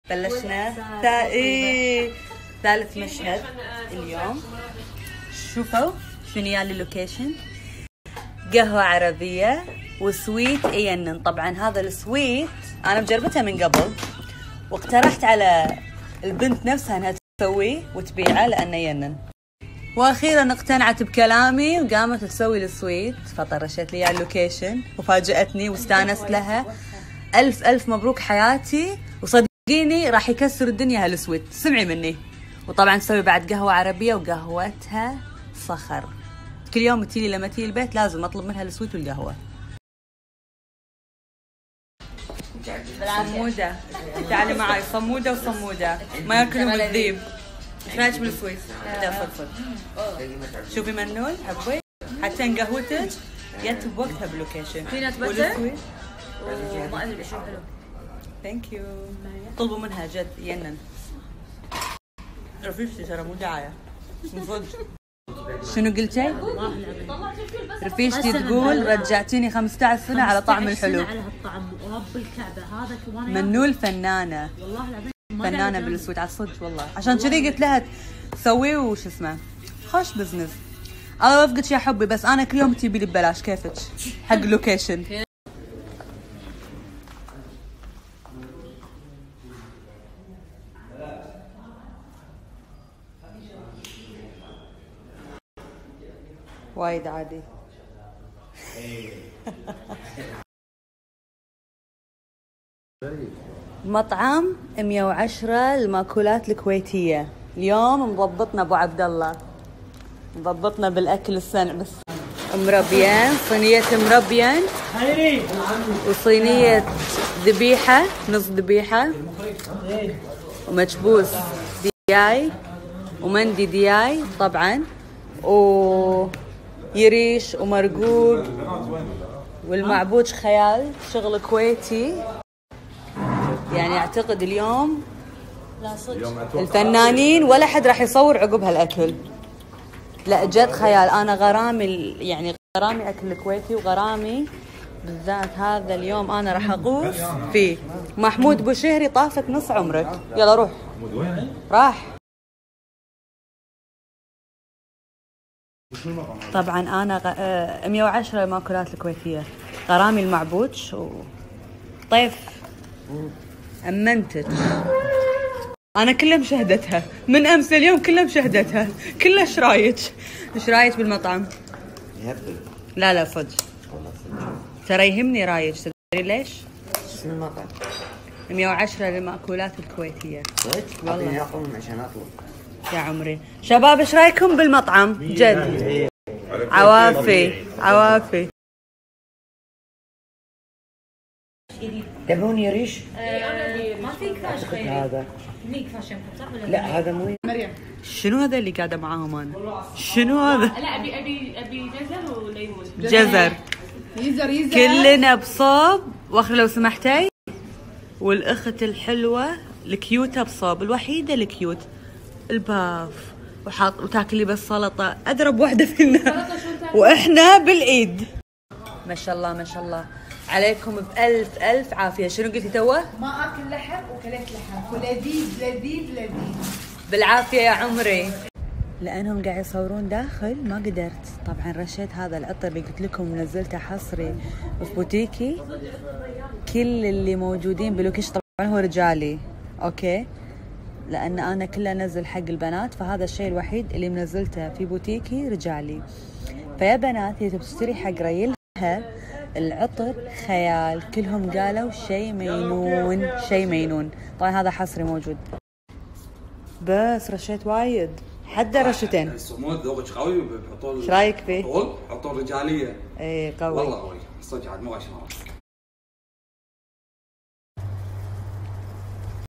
بلشنا ثالث مشهد اليوم. شوفوا شنو يالي اللوكيشن، قهوة عربية وسويت ينن. طبعا هذا السويت انا مجربتها من قبل، واقترحت على البنت نفسها انها تسويه وتبيعه لانه ينن، واخيرا اقتنعت بكلامي وقامت تسوي السويت، فطرشت لي اللوكيشن وفاجأتني واستانست لها. الف الف مبروك حياتي، وصدقيني راح يكسر الدنيا هالسويت، سمعي مني. وطبعا تسوي بعد قهوة عربية وقهوتها صخر. كل يوم تيلي لما تيجي البيت لازم اطلب منها السويت والقهوة. صمودة تعالي معي، صمودة وصمودة ما ياكلهم الذيب. ايش رايك بالسويت؟ لا فضفض. شوفي منول حبي حتى قهوتك جت بوقتها باللوكيشن. بينات بتر وما ادري شو حلو. ثانك يو. طلبوا منها جد ينن. رفيقتي ترى مو دعاية من صدق. شنو قلتي؟ رفيقتي تقول رجعتيني 15 سنة على طعم الحلو. على هالطعم ورب الكعبة هذا كمان. منول فنانة والله العظيم فنانة بالسويت على الصدق والله. عشان كذي قلت لها سويه وش اسمه خوش بزنس. الله وفقك يا حبي، بس انا كل يوم تجيبي لي ببلاش كيفك حق لوكيشن. وايد عادي. مطعم 110 المأكولات الكويتية. اليوم مضبطنا ابو عبد الله، مضبطنا بالاكل السنة بس. مربيان، صينية مربيان وصينية ذبيحة، نص ذبيحة ومكبوس دياي ومندي دياي طبعا، ويريش ومرقوق والمعبوج خيال، شغل كويتي يعني. اعتقد اليوم الفنانين ولا حد راح يصور عقب هالاكل. لا جد خيال. انا غرامي يعني غرامي اكل كويتي، وغرامي بالذات هذا اليوم انا راح اغوص فيه. محمود بوشهري طافك نص عمرك، يلا روح. راح. طبعا انا 110 المأكولات الكويتية، غرامي المعبوج وطيف امنتج. انا كلها مشاهدتها من امس اليوم، كلها مشاهدتها كلها. ايش رايك؟ ايش رايك بالمطعم؟ يهبل. لا صدق ترى يهمني رايك. تدري ليش؟ شنو المطعم؟ 110 للمأكولات الكويتية. صدق؟ والله ياخذون عشان اطلب. يا عمري. شباب ايش رايكم بالمطعم؟ جد عوافي عوافي. تبون يريش؟ ما في كفاش خيري. هذا مين كفاش يمكن صح ولا لا هذا مو مريم. شنو هذا اللي قاعدة معاهم انا؟ شنو هذا؟ لا ابي جزر وليمون. جزر. يزر كلنا بصوب واخر لو سمحتي. والاخت الحلوة الكيوتة بصوب، الوحيدة الكيوت الباف، وحاط وتاكلي بس سلطة. اضرب واحدة فينا واحنا بالايد. ما شاء الله ما شاء الله عليكم، بألف ألف عافية. شنو قلتي توه؟ ما اكل لحم وكليت لحم ولذيذ لذيذ لذيذ. بالعافية يا عمري. لأنهم قاعد يصورون داخل ما قدرت. طبعا رشيت هذا العطر اللي قلت لكم نزلته حصري في بوتيكي. كل اللي موجودين بلوكيشن طبعا هو رجالي، اوكي، لأن أنا كله نزل حق البنات، فهذا الشيء الوحيد اللي منزلته في بوتيكي رجالي. فيا بنات إذا بتشتري حق ريلها العطر خيال، كلهم قالوا شيء مينون شيء مينون. طبعا هذا حصري موجود. بس رشيت وايد حتى رشتين. الصمود ذوقك قوي، بيحطون ايش رايك فيه؟ حطون رجاليه. اي قوي والله قوي صدق عاد مو غشمره.